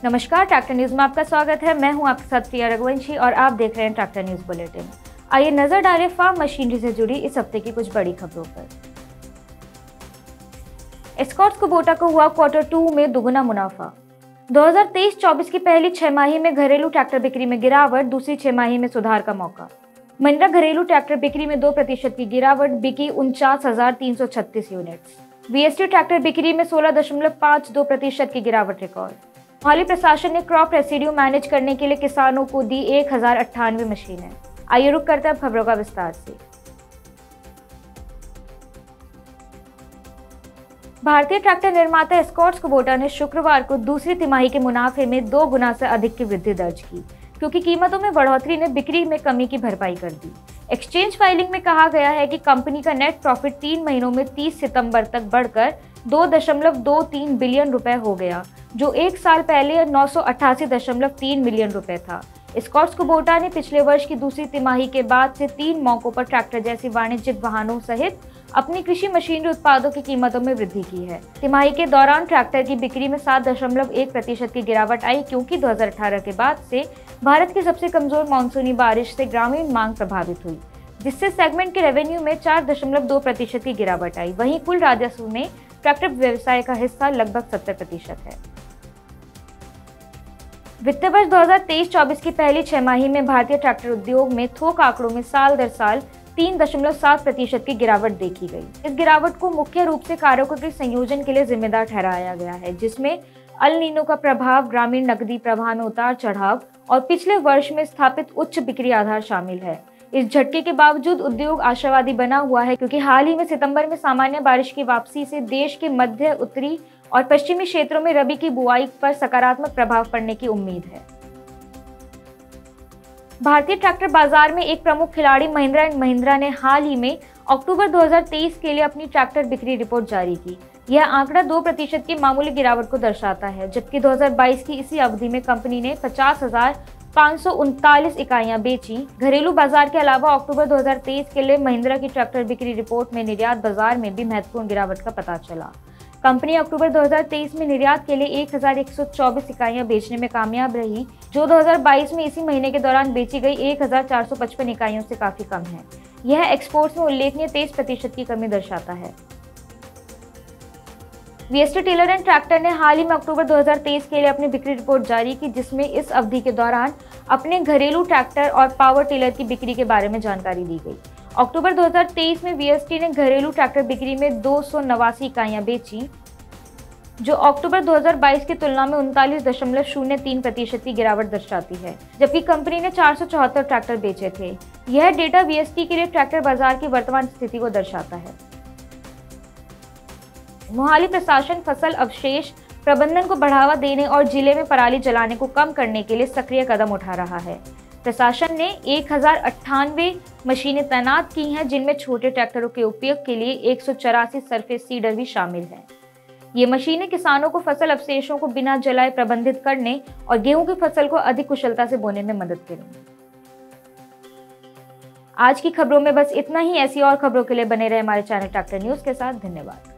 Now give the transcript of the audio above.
नमस्कार, tractor news में आपका स्वागत है। मैं हूं आपके साथ प्रिया रघुवंशी और आप देख रहे हैं ट्रैक्टर न्यूज बुलेटिन। आइए नजर डालें फार्म मशीनरी से जुड़ी इस हफ्ते की कुछ बड़ी खबरों पर। एस्कॉर्ट्स कुबोटा को हुआ Q2 में दुगुना मुनाफा। 2023-24 की पहली छमाही में घरेलू ट्रैक्टर बिक्री में गिरावट, दूसरी छमाही में सुधार का मौका। महिंद्रा घरेलू ट्रैक्टर बिक्री में 2% की गिरावट, बिकी 49,336 यूनिट्स। वीएसटी ट्रैक्टर बिक्री में 16.52% की गिरावट रिकॉर्ड। मोहाली प्रशासन ने क्रॉप रेसिड्यू मैनेज करने के लिए किसानों को दी 1098 मशीनें। आइए रुक करते हैं अब खबरों का विस्तार से। भारतीय ट्रैक्टर निर्माता एस्कॉर्ट्स कुबोटा ने शुक्रवार को दूसरी तिमाही के मुनाफे में 2 गुना से अधिक की वृद्धि दर्ज की, क्योंकि कीमतों में बढ़ोतरी ने बिक्री में कमी की भरपाई कर दी। एक्सचेंज फाइलिंग में कहा गया है कि कंपनी का नेट प्रॉफिट 3 महीनों में 30 सितंबर तक बढ़कर 2.23 बिलियन रुपए हो गया, जो एक साल पहले 988.3 मिलियन रुपए था। एस्कॉर्ट्स कुबोटा ने पिछले वर्ष की दूसरी तिमाही के बाद से 3 मौकों पर ट्रैक्टर जैसी वाणिज्यिक वाहनों सहित अपनी कृषि मशीनरी उत्पादों की कीमतों में वृद्धि की है। तिमाही के दौरान ट्रैक्टर की बिक्री में 7.1% की गिरावट आई, क्योंकि 2018 के बाद से भारत की सबसे कमजोर मानसूनी बारिश से ग्रामीण मांग प्रभावित हुई, जिससे सेगमेंट के रेवेन्यू में 4.2% की गिरावट आई। वहीं कुल राजस्व में ट्रैक्टर व्यवसाय का हिस्सा लगभग 70% है। वित्त वर्ष 2023-24 की पहली छमाही में भारतीय ट्रैक्टर उद्योग में थोक आंकड़ों में साल दर साल 3.7% की गिरावट देखी गई। इस गिरावट को मुख्य रूप से कारकों के संयोजन के लिए जिम्मेदार ठहराया गया है, जिसमें अल नीनो का प्रभाव, ग्रामीण नकदी प्रवाह में उतार चढ़ाव और पिछले वर्ष में स्थापित उच्च बिक्री आधार शामिल है। इस झटके के बावजूद उद्योग आशावादी बना हुआ है, क्योंकि हाल ही में सितंबर में सामान्य बारिश की वापसी से देश के मध्य, उत्तरी और पश्चिमी क्षेत्रों में रबी की बुआई पर सकारात्मक प्रभाव पड़ने की उम्मीद है। भारतीय ट्रैक्टर बाजार में एक प्रमुख खिलाड़ी महिंद्रा एंड महिंद्रा ने हाल ही में अक्टूबर 2023 के लिए अपनी ट्रैक्टर बिक्री रिपोर्ट जारी की। यह आंकड़ा 2% की मामूली गिरावट को दर्शाता है, जबकि 2022 की इसी अवधि में कंपनी ने 50,539 इकाइयां बेची। घरेलू बाजार के अलावा अक्टूबर 2023 के लिए महिंद्रा की ट्रैक्टर बिक्री रिपोर्ट में निर्यात बाजार में भी महत्वपूर्ण गिरावट का पता चला। कंपनी अक्टूबर 2023 में निर्यात के लिए 1,124 इकाइयां बेचने में कामयाब रही, जो 2022 में इसी महीने के दौरान बेची गई 1,455 इकाइयों से काफी कम है। यह एक्सपोर्ट्स में उल्लेखनीय 23% की कमी दर्शाता है। वीएसटी टेलर एंड ट्रैक्टर ने हाल ही में अक्टूबर 2023 के लिए अपनी बिक्री रिपोर्ट जारी की, जिसमें इस अवधि के दौरान अपने घरेलू ट्रैक्टर और पावर टेलर की बिक्री के बारे में जानकारी दी गई। अक्टूबर 2023 में वीएसटी ने घरेलू ट्रैक्टर बिक्री में 289 इकाइयां बेची, जो अक्टूबर 2022 की तुलना में 39.03% की गिरावट दर्शाती है, जबकि कंपनी ने 474 ट्रैक्टर बेचे थे। यह डेटा वीएसटी के लिए ट्रैक्टर बाजार की वर्तमान स्थिति को दर्शाता है। मोहाली प्रशासन फसल अवशेष प्रबंधन को बढ़ावा देने और जिले में पराली जलाने को कम करने के लिए सक्रिय कदम उठा रहा है। प्रशासन ने 1098 मशीनें तैनात की हैं, जिनमें छोटे ट्रैक्टरों के उपयोग के लिए 184 सरफेस सीडर भी शामिल हैं। ये मशीनें किसानों को फसल अवशेषों को बिना जलाए प्रबंधित करने और गेहूं की फसल को अधिक कुशलता से बोने में मदद करेंगी। आज की खबरों में बस इतना ही। ऐसी और खबरों के लिए बने रहे हमारे चैनल ट्रैक्टर न्यूज के साथ। धन्यवाद।